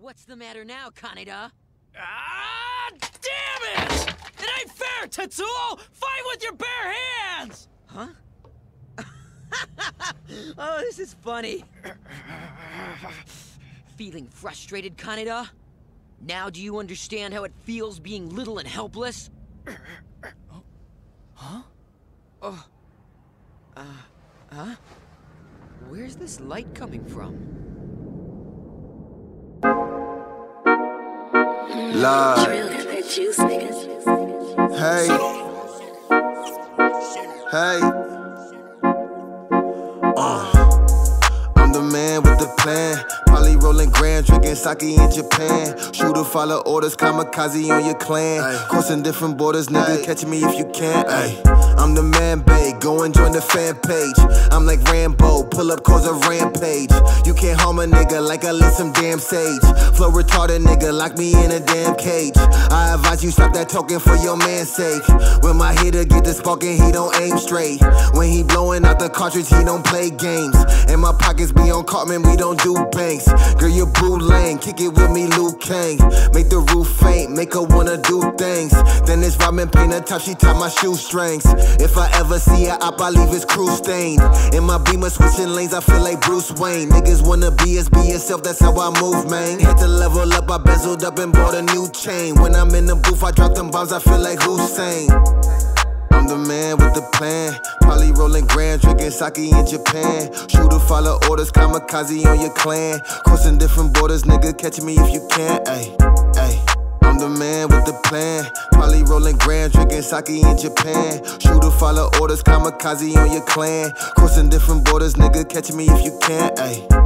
What's the matter now, Kaneda? Ah, damn it! It ain't fair, Tetsuo! Fight with your bare hands! Huh? Oh, this is funny. Feeling frustrated, Kaneda? Now do you understand how it feels being little and helpless? Huh? Huh? Where's this light coming from? Love. Hey. Hey. I'm the man with the plan. Probably rolling grand, drinking sake in Japan. Shooter, follow orders, kamikaze on your clan. Crossing different borders, nigga, catch me if you can. I'm the man, babe, go and join the fan page. I'm like Rambo, pull up, cause a rampage. You can't harm a nigga like I lit some damn sage. Flow retarded nigga, lock me in a damn cage. I advise you stop that talking for your man's sake. When my hitter get the sparking, he don't aim straight. When he blowing out the cartridge, he don't play games. And my pockets be on Cartman, we don't do banks. Girl, you boo lame, kick it with me, Liu Kang. Make the roof faint, make her wanna do things. Then this ramen paint her top, she tie my shoestrings. If I ever see her up, I leave his crew stained. In my Beamer switching lanes, I feel like Bruce Wayne. Niggas wanna be yourself, that's how I move, man. Had to level up, I bezeled up and bought a new chain. When I'm in the booth, I drop them bombs, I feel like Hussein. I'm the man with the plan. Probably rolling grand, drinking sake in Japan. Shooter, follow orders, kamikaze on your clan. Crossing different borders, nigga, catch me if you can. Ay, ay. I'm the man with the plan. Probably rolling grand, drinking sake in Japan. Shooter, follow orders, kamikaze on your clan. Crossing different borders, nigga, catch me if you can. Ay.